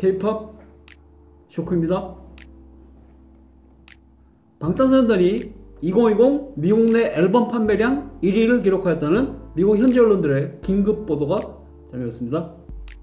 K-POP 쇼크입니다. 방탄소년단이 2020 미국 내 앨범 판매량 1위를 기록하였다는 미국 현지 언론들의 긴급 보도가 전해졌습니다.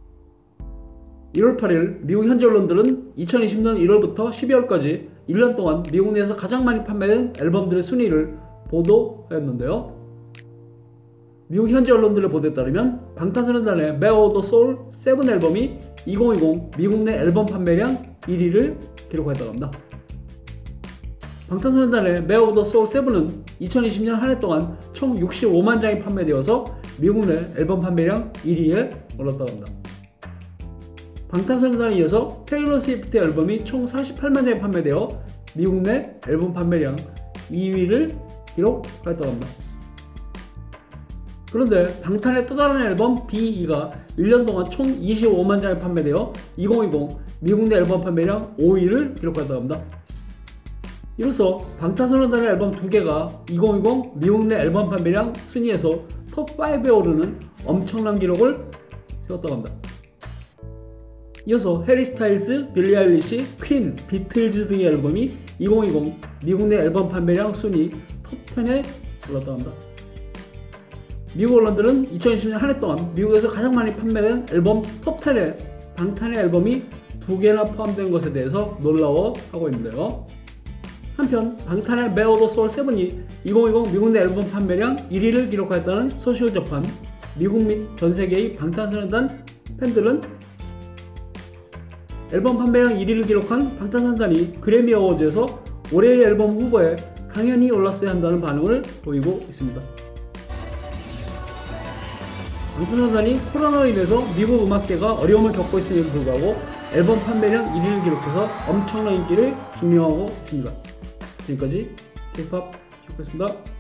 1월 8일 미국 현지 언론들은 2020년 1월부터 12월까지 1년 동안 미국 내에서 가장 많이 판매된 앨범들의 순위를 보도하였는데요. 미국 현지 언론들의 보도에 따르면 방탄소년단의 Bear of the Soul 7 앨범이 2020 미국 내 앨범 판매량 1위를 기록하였다고 합니다. 방탄소년단의 Bear of the Soul 7은 2020년 한 해 동안 총 65만 장이 판매되어서 미국 내 앨범 판매량 1위에 올랐다고 합니다. 방탄소년단에 이어서 테일러 스위프트 앨범이 총 48만 장이 판매되어 미국 내 앨범 판매량 2위를 기록하였다고 합니다. 그런데 방탄의 또 다른 앨범 B2가 1년 동안 총 25만 장이 판매되어 2020 미국 내 앨범 판매량 5위를 기록하였다고 합니다. 이로써 방탄소년단의 앨범 2개가 2020 미국 내 앨범 판매량 순위에서 톱5에 오르는 엄청난 기록을 세웠다고 합니다. 이어서 해리 스타일스, 빌리 아일리시, 퀸, 비틀즈 등의 앨범이 2020 미국 내 앨범 판매량 순위 톱10에 올랐다고 합니다. 미국 언론들은 2020년 한 해 동안 미국에서 가장 많이 판매된 앨범 톱10에 방탄의 앨범이 2개나 포함된 것에 대해서 놀라워하고 있는데요. 한편 방탄의 Bear of the Soul 7이 2020 미국 내 앨범 판매량 1위를 기록하였다는 소식을 접한 미국 및 전세계의 방탄소년단 팬들은 앨범 판매량 1위를 기록한 방탄소년단이 그래미 어워즈에서 올해의 앨범 후보에 당연히 올랐어야 한다는 반응을 보이고 있습니다. 방탄소년단이 코로나로 인해서 미국 음악계가 어려움을 겪고 있음에도 불구하고 앨범 판매량 1위를 기록해서 엄청난 인기를 증명하고 있습니다. 지금까지 K-POP 쇼크였습니다.